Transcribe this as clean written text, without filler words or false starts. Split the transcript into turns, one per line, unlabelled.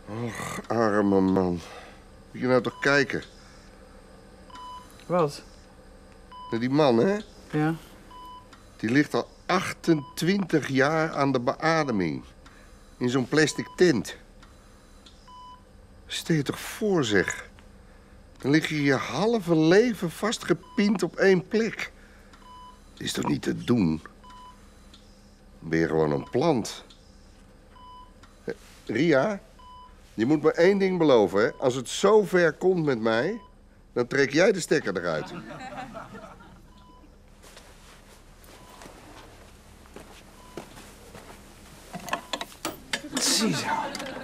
Och, arme man. Moet je nou toch kijken?
Wat?
Naar die man, hè?
Ja.
Die ligt al 28 jaar aan de beademing. In zo'n plastic tent. Stel je toch voor, zeg. Dan lig je je halve leven vastgepind op één plek. Dat is toch niet te doen? Dan ben je gewoon een plant. Ria, je moet me één ding beloven, hè. Als het zo ver komt met mij, dan trek jij de stekker eruit.
Ziezo.